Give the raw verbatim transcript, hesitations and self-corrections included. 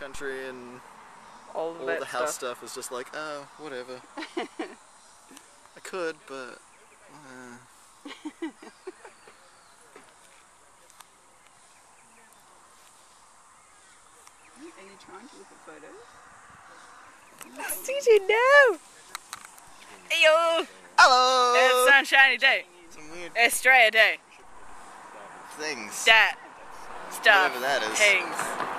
country and all, of all that the house stuff. stuff is just like, oh, whatever. I could, but... Uh. Are you trying to look at photos? Did you know? Heyo! Hello! It's a sunshiny day. Some weird Australia day. things. That stuff. Whatever that is. Things.